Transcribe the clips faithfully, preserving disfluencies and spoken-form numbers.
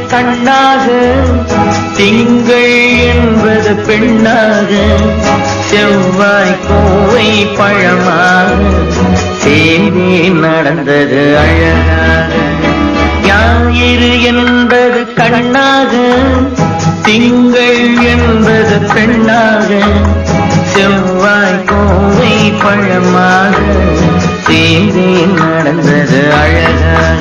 கண்ணாக திங்கள் என்பது பெண்ணாக செவ்வாய் கோவை பழமாக சேர்ந்தே நடந்தது அழகாக ஞாயிறு என்பது கண்ணாக திங்கள் என்பது பெண்ணாக செவ்வாய் கோவை பழமாக சேர்ந்தே நடந்தது அழகாக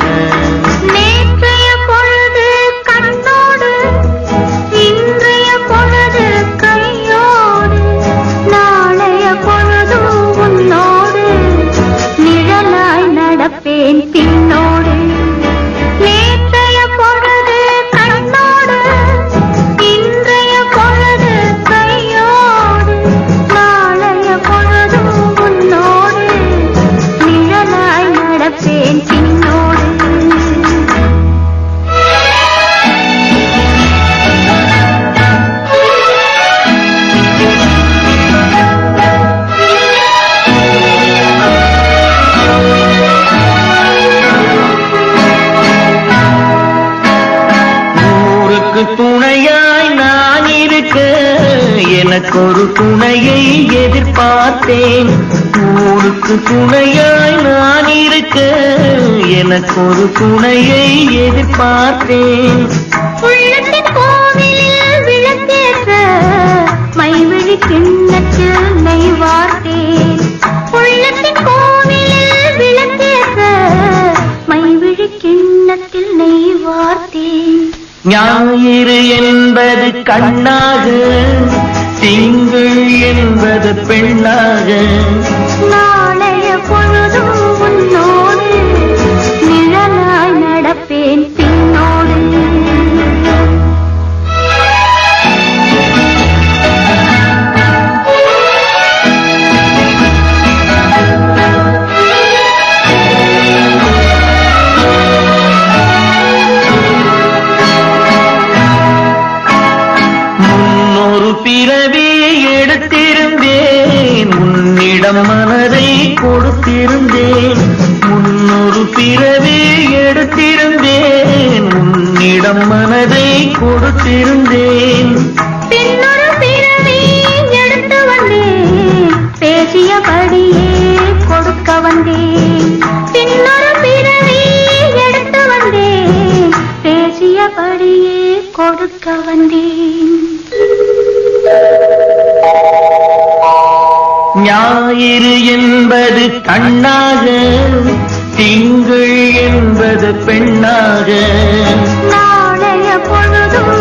பின்னோடு நேற்றைய பொழுது கண்ணோடு இன்றைய பொழுது கையோடு நாளைய பொழுது உன்னோடு நிழலாய் நடப்பேன் பின்னோடு துணையாய் நான் இருக்க எனக்கு ஒரு துணையை எதிர்பார்த்தேன் ஊருக்கு துணையாய் நான் இருக்க எனக்கு ஒரு துணையை எதிர்பார்த்தேன் உள்ளத்தின் கோவிலில் விளக்கேற்ற மைவிழி கிண்ணத்தில் நெய் வார்த்தேன் உள்ளத்தின் கோவிலில் விளக்கேற்ற மைவிழி கிண்ணத்தில் நெய் வார்த்தேன் ஞாயிறு என்பது கண்ணாக திங்கள் என்பது பெண்ணாக நாளைய பொழுதும் உன்னோடு நிழலாய் நடப்பேன் பின்னோடு பிறவி எடுத்திருந்தேன் உன்னிடம் மனதை கொடுத்திருந்தேன் முன்னொரு பிறவி எடுத்திருந்தேன் உன்னிடம் மனதை கொடுத்திருந்தேன் பின்னொரு பிறவி எடுத்து வந்தேன் பேசியபடியே கொடுக்க வந்தேன் பின்னொரு பிறவி எடுத்து வந்தேன் பேசியபடியே கொடுக்க வந்தேன் ஞாயிறு என்பது கண்ணாக திங்கள் என்பது பெண்ணாக நாளைய பொழுதும்